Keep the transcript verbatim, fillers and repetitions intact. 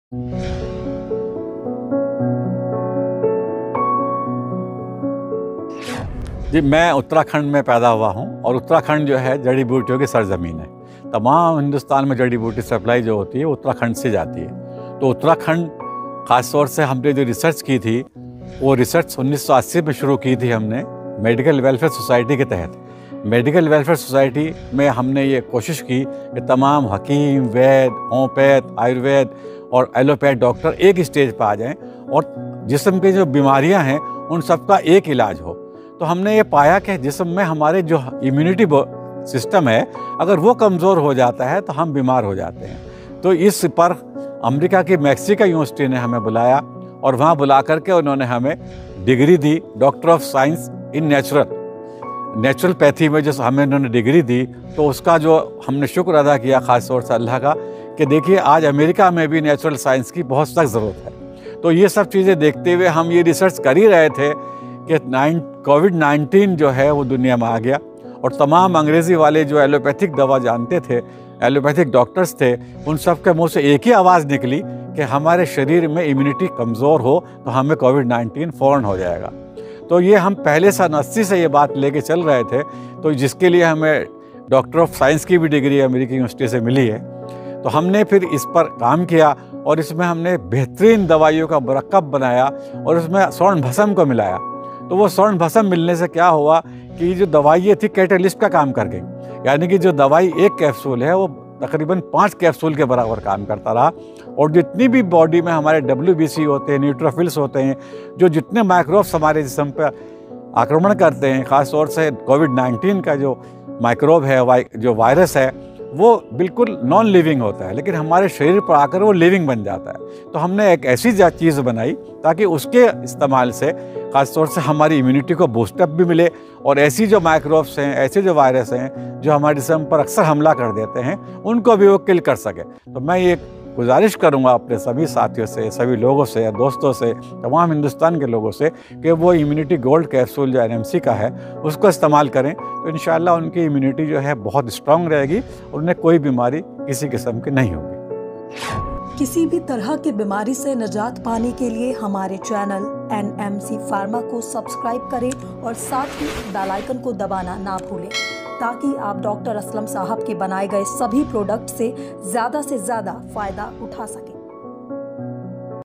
जी, मैं उत्तराखंड में पैदा हुआ हूँ और उत्तराखंड जो है जड़ी बूटियों की सरजमीन है। तमाम हिंदुस्तान में जड़ी बूटी सप्लाई जो होती है वो उत्तराखंड से जाती है। तो उत्तराखंड ख़ास तौर से हमने जो रिसर्च की थी वो रिसर्च उन्नीस सौ अस्सी में शुरू की थी हमने मेडिकल वेलफेयर सोसाइटी के तहत। मेडिकल वेलफेयर सोसाइटी में हमने ये कोशिश की कि तमाम हकीम, वैद, होम्योपैथ, आयुर्वेद और एलोपैथ डॉक्टर एक स्टेज पर आ जाएं और जिस्म की जो बीमारियां हैं उन सबका एक इलाज हो। तो हमने ये पाया कि जिस्म में हमारे जो इम्यूनिटी सिस्टम है अगर वो कमज़ोर हो जाता है तो हम बीमार हो जाते हैं। तो इस पर अमेरिका की मैक्सिको यूनिवर्सिटी ने हमें बुलाया और वहाँ बुला करके उन्होंने हमें डिग्री दी, doctor of science in natural naturopathy में जो हमें उन्होंने डिग्री दी। तो उसका जो हमने शुक्र अदा किया ख़ास तौर से अल्लाह का कि देखिए आज अमेरिका में भी नेचुरल साइंस की बहुत सख्त ज़रूरत है। तो ये सब चीज़ें देखते हुए हम ये रिसर्च कर ही रहे थे कि नाइन कोविड नाइन्टीन जो है वो दुनिया में आ गया और तमाम अंग्रेज़ी वाले जो एलोपैथिक दवा जानते थे, एलोपैथिक डॉक्टर्स थे, उन सब के मुंह से एक ही आवाज़ निकली कि हमारे शरीर में इम्यूनिटी कमज़ोर हो तो हमें कोविड नाइन्टीन फ़ौरन हो जाएगा। तो ये हम पहले सन अस्सी से ये बात लेके चल रहे थे। तो जिसके लिए हमें डॉक्टर ऑफ साइंस की भी डिग्री अमेरिकी यूनिवर्सिटी से मिली है। तो हमने फिर इस पर काम किया और इसमें हमने बेहतरीन दवाइयों का मुरक्कब बनाया और उसमें स्वर्ण भस्म को मिलाया। तो वो स्वर्ण भस्म मिलने से क्या हुआ कि जो दवाई थी कैटलिस्ट का काम कर गई, यानी कि जो दवाई एक कैप्सूल है वो तकरीबन पाँच कैप्सूल के बराबर काम करता रहा। और जितनी भी बॉडी में हमारे डब्ल्यू बी सी होते हैं, न्यूट्रोफिल्स होते हैं, जो जितने माइक्रोब्स हमारे जिस्म पर आक्रमण करते हैं, ख़ास तौर से कोविड नाइन्टीन का जो माइक्रोब है, वाई, जो वायरस है, वो बिल्कुल नॉन लिविंग होता है लेकिन हमारे शरीर पर आकर वो लिविंग बन जाता है। तो हमने एक ऐसी चीज़ बनाई ताकि उसके इस्तेमाल से ख़ास तौर से हमारी इम्यूनिटी को बूस्टअप भी मिले और ऐसी जो माइक्रोब्स हैं, ऐसे जो वायरस हैं जो हमारे जिस्म पर अक्सर हमला कर देते हैं, उनको भी वो किल कर सके। तो मैं ये गुजारिश करूंगा अपने सभी साथियों से, सभी लोगों से, दोस्तों से, तमाम हिंदुस्तान के लोगों से कि वो इम्यूनिटी गोल्ड कैप्सूल जो एन एम सी का है उसको इस्तेमाल करें। तो इंशाअल्लाह उनकी इम्यूनिटी जो है बहुत स्ट्रांग रहेगी और उन्हें कोई बीमारी किसी किस्म की नहीं होगी। किसी भी तरह की बीमारी से निजात पाने के लिए हमारे channel N M C pharma को सब्सक्राइब करें और साथ ही बेल आइकन को दबाना ना भूलें ताकि आप डॉक्टर असलम साहब के बनाए गए सभी प्रोडक्ट से ज़्यादा से ज़्यादा फ़ायदा उठा सकें।